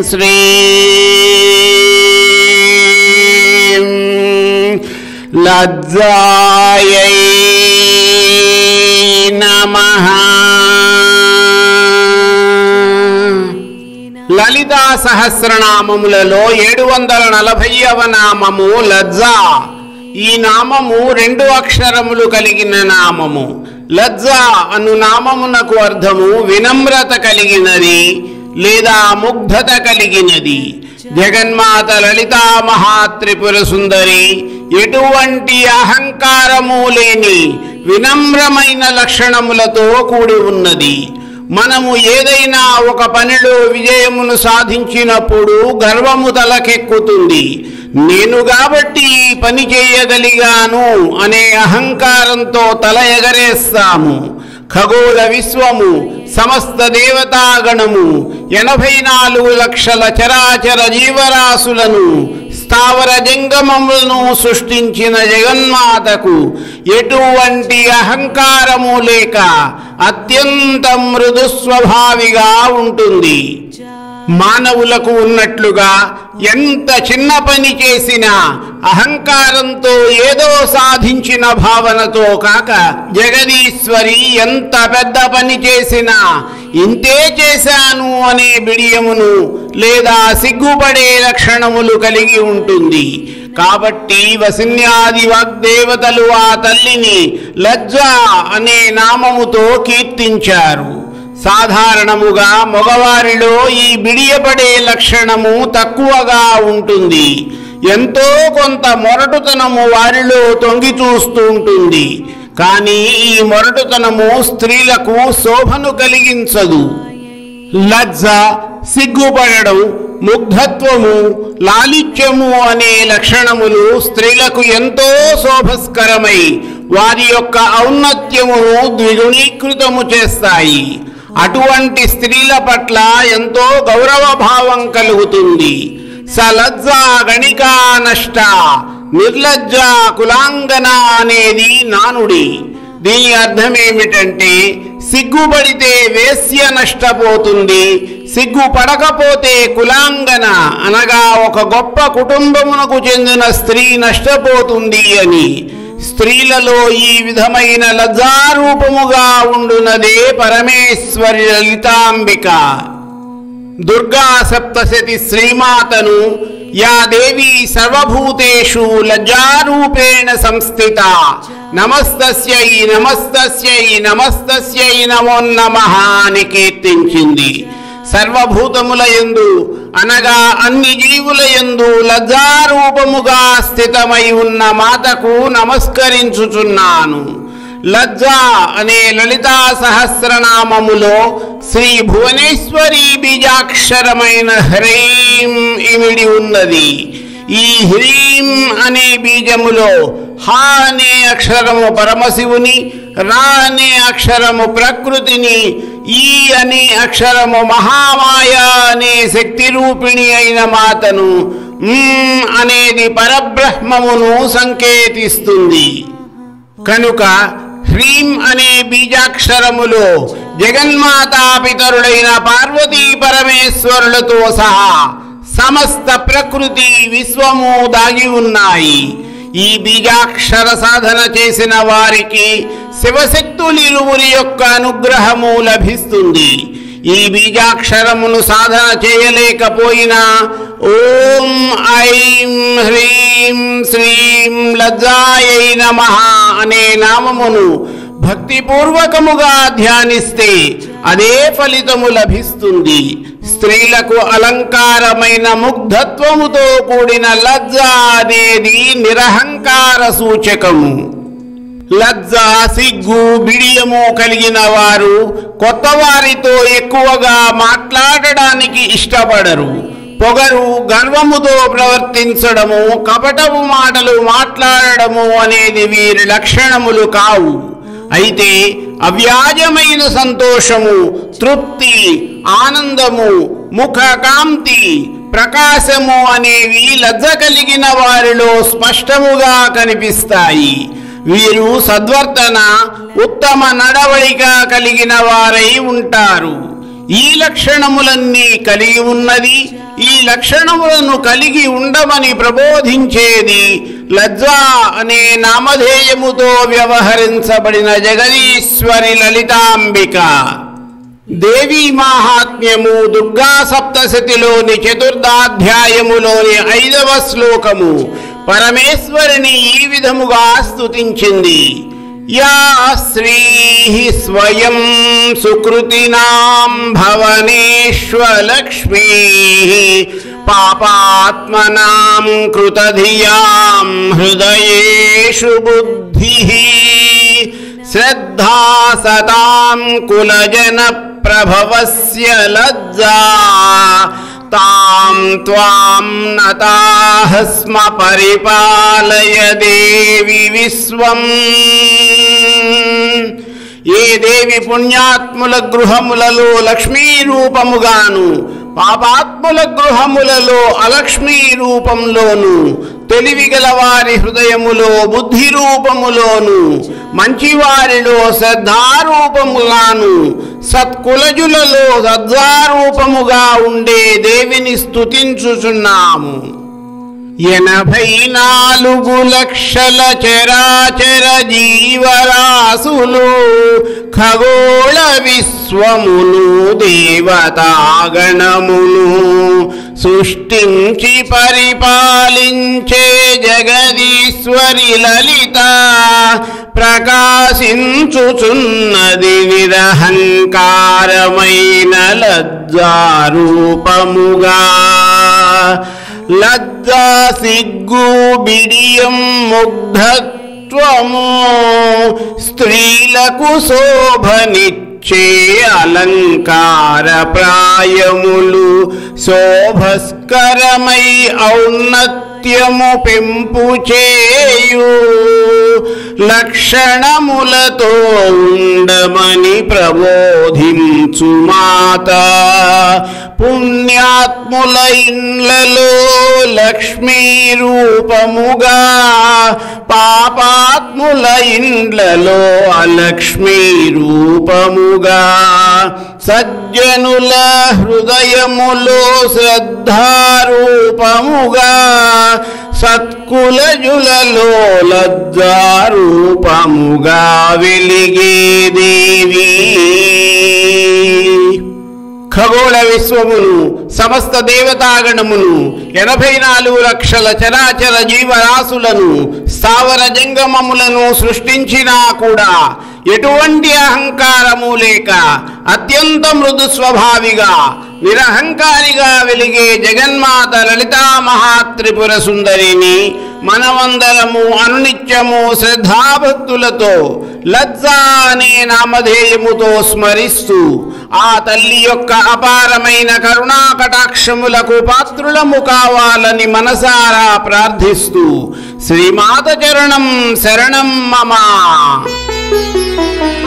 శ్రీ లజ్జాయై నమః. లలితా సహస్రనామములలో 740వ నామము లజ్జా. ఈ నామము 2 అక్షరములు కలిగిన నామము. లజ్జా అను నామమునకు అర్థము వినమ్రత కలిగినది లేదా ముగ్ధత కలిగినది. జగన్మాత లలితా మహాత్రిపుర సుందరి ఎటువంటి అహంకారము లేని వినమ్రమైన లక్షణములతో కూడి ఉన్నది. మనము ఏదైనా ఒక పనిలో విజయమును సాధించినప్పుడు గర్వము తలకెక్కుతుంది. నేను కాబట్టి ఈ పని చేయగలిగాను అనే అహంకారంతో తల ఎగరేస్తాము. ఖగోళ విశ్వము, సమస్త దేవతాగణము, 84 లక్షల చరాచర జీవరాశులను, స్థావర జంగమములను సృష్టించిన జగన్మాతకు ఎటువంటి అహంకారము లేక అత్యంత మృదు స్వభావిగా ఉంటుంది. మానవులకు ఉన్నట్లుగా ఎంత చిన్న పని చేసినా అహంకారంతో ఏదో సాధించిన భావనతో కాక, జగదీశ్వరి ఎంత పెద్ద పని చేసినా ఇంతే చేశాను అనే బిడియమును లేదా సిగ్గుపడే లక్షణములు కలిగి ఉంటుంది. కాబట్టి వసిన్యాది వాగ్దేవతలు ఆ తల్లిని లజ్జా అనే నామముతో కీర్తించారు. సాధారణముగా మగవారిలో ఈ బిడియపడే లక్షణము తక్కువగా ఉంటుంది. ఎంతో కొంత మొరటుతనము వారిలో తొంగి చూస్తూ ఉంటుంది. కానీ ఈ మొరటుతనము స్త్రీలకు శోభను కలిగించదు. లజ్జ, సిగ్గుపడడం, ముగ్ధత్వము, లాలిత్యము అనే లక్షణములు స్త్రీలకు ఎంతో శోభస్కరమై వారి యొక్క ఔన్నత్యమును ద్విగుణీకృతము చేస్తాయి. అటువంటి స్త్రీల పట్ల ఎంతో గౌరవభావం కలుగుతుంది. సలజ్జా గణికా నష్ట, నిర్లజ్జ కులాంగన అనేది నానుడి. దీని అర్థం ఏమిటంటే, సిగ్గుపడితే వేశ్య నష్టపోతుంది, సిగ్గుపడకపోతే కులాంగన అనగా ఒక గొప్ప కుటుంబమునకు చెందిన స్త్రీ నష్టపోతుంది అని. స్త్రీలలో ఈ విధమైన లజ్జారూపముగా ఉండునదే పరమేశ్వరి లలితాంబిక. దుర్గా సప్తశతి శ్రీమాతను యా దేవి సర్వభూతేషు లజ్జారూపేణ సంస్థిత నమస్తస్యై నమస్తస్యై నమస్తస్యై నమో నమః అని కీర్తించింది. సర్వభూతముల యందు అనగా అన్ని జీవుల యందు లజ్జారూపముగా స్థితమై ఉన్న మాతకు నమస్కరించుచున్నాను. లజ్జా అనే లలితా సహస్రనామములో శ్రీ భువనేశ్వరి బీజాక్షరమైన హ్రీం ఇమిడి ఉన్నది. ఈ హ్రీం అనే బీజములో హా అనే అక్షరము పరమశివుని, రా అనే అక్షరము ప్రకృతిని, ఈ అనే అక్షరము మహామాయ అనే శక్తి రూపిణి అయిన మాతను, అనేది పరబ్రహ్మమును సంకేతిస్తుంది. కనుక హ్రీం అనే బీజాక్షరములో జగన్మాతా పితరుడైన పార్వతీ పరమేశ్వరులతో సహా సమస్త ప్రకృతి విశ్వము దాగి ఉన్నాయి. ఈ బీజాక్షర సాధన చేసిన వారికి శివశక్తులిరువురి యొక్క అనుగ్రహము లభిస్తుంది. ఈ బీజాక్షరమును సాధన చేయలేకపోయినా ఓం ఐం హ్రీం శ్రీం లజ్జాయై నమః అనే నామమును భక్తిపూర్వకముగా ధ్యానిస్తే అదే ఫలితము లభిస్తుంది. స్త్రీలకు అలంకారమైన ముగ్ధత్వముతో కూడిన లజ్జ అనేది నిరహంకార సూచకము. లజ్జ, సిగ్గు, బిడియము కలిగిన వారు కొత్త వారితో ఎక్కువగా మాట్లాడడానికి ఇష్టపడరు. పొగరు, గర్వముతో ప్రవర్తించడము, కపటపు మాటలు మాట్లాడడము అనేది వీరి లక్షణములు కావు. అయితే అవ్యాజమైన సంతోషము, తృప్తి, ఆనందము, ముఖ కాంతి, ప్రకాశము అనేవి లజ్జ కలిగిన వారిలో స్పష్టముగా కనిపిస్తాయి. వీరు సద్వర్తన, ఉత్తమ నడవడిక కలిగిన వారై ఉంటారు. ఈ లక్షణములన్నీ కలిగి ఉన్నది. ఈ లక్షణములను కలిగి ఉండమని ప్రబోధించేది లజ్జా అనే నామధేయముతో వ్యవహరించబడిన జగదీశ్వరి లలితాంబిక. దేవీ మాహాత్మ్యము దుర్గా సప్తశతిలోని చతుర్థాధ్యాయములోని 5వ శ్లోకము పరమేశ్వరిని ఈ విధముగా స్తుతించింది. యా శ్రీ స్వయం సుకృతినాం భవనేష్వలక్ష్మీ పాపాత్మనాం కృతధియాం హృదయేషు బుద్ధిః శ్రద్ధా సతాం కులజన ప్రభవస్య లజ్జా తాం త్వాం నతాః స్మ పరిపాలయ దేవి విశ్వం. ఏ దేవి పుణ్యాత్ముల గృహములలో లక్ష్మీ రూపముగాను పాపాత్ముల గృహములలో అలక్ష్మీ రూపంలోను తెలివిగల వారి హృదయములో బుద్ధి రూపములోను మంచివారిలో శ్రద్ధారూపముగాను సత్కులజులలో సద్దారూపముగా ఉండే దేవిని స్తుతించుచున్నాము. 84 లక్షల చరాచర జీవరాశులు ఖగోళ విశ్వమును దేవతాగణమును సృష్టించి పరిపాలించే జగదీశ్వరి లలిత ప్రకాశించుచున్నది నిరహంకారమైన లజ్జారూపముగా. లజ్జా సిగ్గు బిడియం ముగ్ధత్వము స్త్రీలకు శోభనిచ్చే అలంకార ప్రాయములు శోభస్కరమై ఔన్నత్యము పెంపు చేయు లక్షణములతో ఉండమని ప్రబోధించు మాత. పుణ్యాత్ముల ఇండ్లలో లక్ష్మీ రూపముగా పాపాత్ముల ఇండ్లలో అలక్ష్మీ రూపముగా సజ్జనుల హృదయములో శ్రద్ధారూపముగా సత్కులజులలో లజ్జారూపముగా వెలిగే దేవి. ఖగోళ విశ్వమును సమస్త దేవతాగణమును 84 లక్షల చరాచర జీవరాశులను స్థావర జంగమములను సృష్టించినా కూడా ఎటువంటి అహంకారము లేక అత్యంత మృదు స్వభావిగా నిరహంకారిగా వెలిగే జగన్మాత లలితా మహాత్రిపుర సుందరిని మనమందరము అనునిత్యము శ్రద్ధాభక్తులతో లజ్జా అనే నామధేయముతో స్మరిస్తూ ఆ తల్లి యొక్క అపారమైన కరుణా కటాక్షములకు పాత్రులము కావాలని మనసారా ప్రార్థిస్తూ శ్రీమాత చరణం శరణం మమ.